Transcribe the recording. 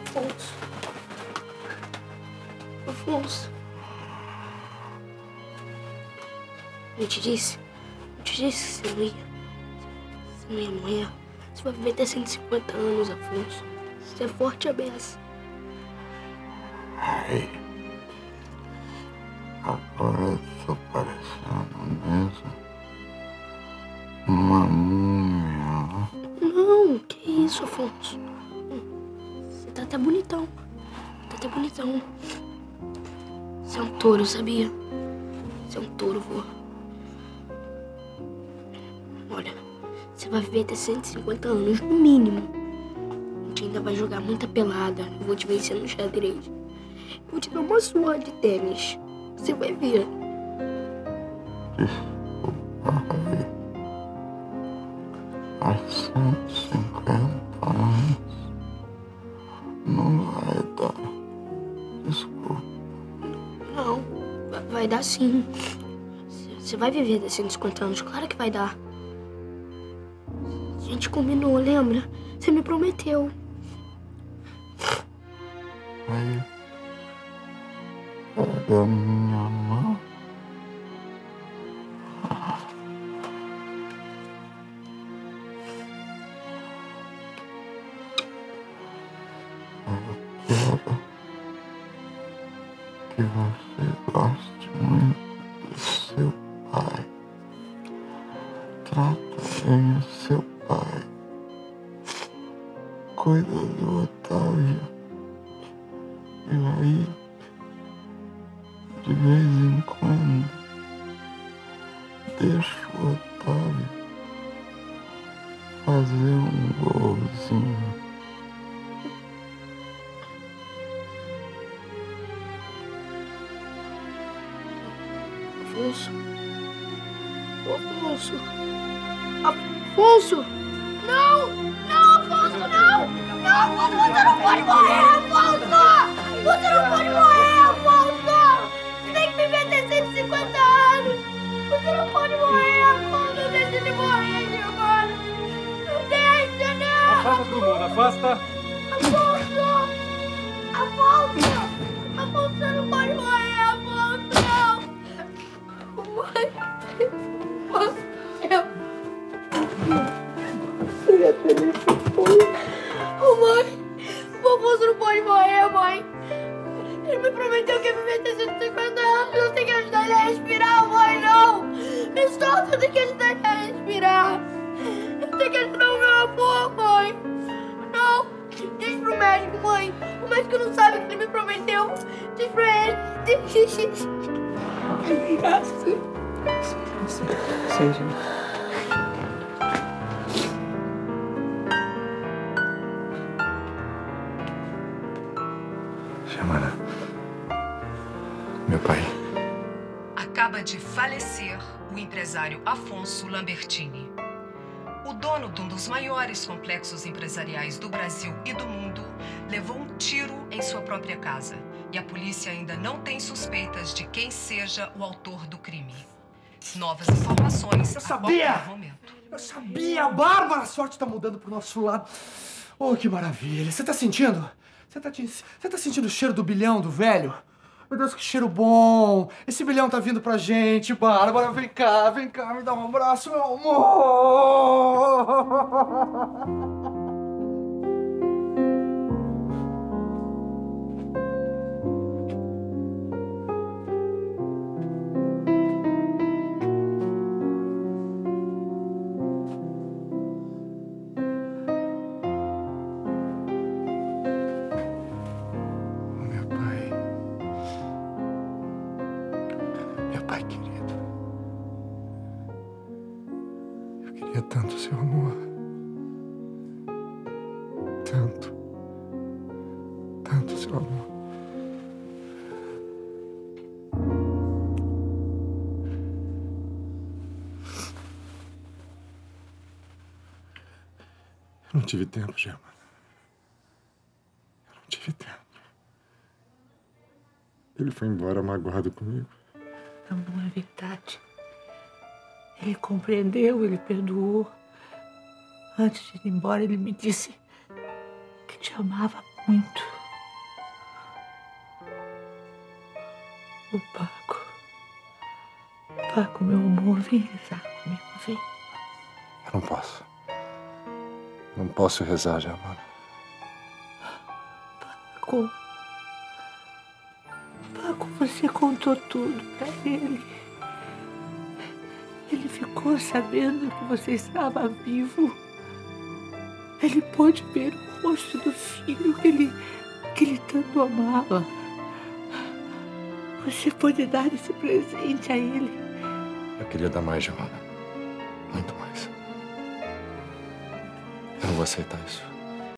Afonso. Afonso. Eu te disse que você não ia. Você não ia morrer. Você vai viver até 150 anos, Afonso. Você é forte a beça. Ai, agora eu tô parecendo mesmo uma múmia. Não, que isso, Afonso? Você tá até bonitão. Tá até bonitão. Você é um touro, sabia? Você é um touro, vô. Olha, você vai viver até 150 anos, no mínimo. A gente ainda vai jogar muita pelada. Eu vou te vencer no xadrez. Eu vou te dar uma surra de tênis. Você vai ver. Desculpa, há 150 anos não vai dar. Desculpa. Não, vai dar sim. Você vai viver até 150 anos, claro que vai dar. A gente combinou, lembra? Você me prometeu. Aí, pega a minha mão. Eu quero que você goste muito do seu pai. Trata bem o seu pai. Cuida do Otávio. E aí, de vez em quando, deixa o Otávio fazer um golzinho. Afonso. Afonso. Afonso! Não! Não, Afonso, não! Não, Afonso, você não pode morrer, Afonso! Você não pode morrer, Afonso! Você tem que viver até 150 anos! Você não pode morrer, Afonso! Deixa ele morrer, Giovanni! Não deixa, não! Afasta todo mundo, afasta! Afonso! Afonso! Afonso, você não pode morrer, Afonso, não! Mãe! Oh, mãe! O Afonso não pode morrer, mãe! Ele me prometeu que ia viver até 150 anos. Eu tenho que ajudar ele a respirar, mãe, não! Me solta, eu tenho que ajudar ele a respirar! Eu tenho que ajudar o meu avô, mãe! Não! Diz pro médico, mãe! O médico não sabe o que ele me prometeu! Diz pra ele! Diz! Seja. Chamara. Meu pai. Acaba de falecer o empresário Afonso Lambertini. O dono de um dos maiores complexos empresariais do Brasil e do mundo levou um tiro em sua própria casa. E a polícia ainda não tem suspeitas de quem seja o autor do crime. Novas informações a qualquer momento. Eu sabia! Bárbara, a sorte tá mudando pro nosso lado. Oh, que maravilha! Você tá sentindo? Você tá sentindo o cheiro do bilhão do velho? Meu Deus, que cheiro bom! Esse bilhão tá vindo pra gente, Bárbara. Vem cá, me dá um abraço, meu amor! Pai querido, eu queria tanto seu amor. Tanto seu amor. Eu não tive tempo, Gemma. Eu não tive tempo. Ele foi embora magoado comigo. Não é verdade. Ele compreendeu, ele perdoou. Antes de ir embora, ele me disse que te amava muito. Ô, Paco. Paco, meu amor, vem rezar comigo, vem. Eu não posso. Não posso rezar, Giovana. Paco. Paco, você contou tudo pra ele. Ele ficou sabendo que você estava vivo. Ele pôde ver o rosto do filho que ele tanto amava. Você pode dar esse presente a ele. Eu queria dar mais, Giovana. Muito mais. Eu não vou aceitar isso.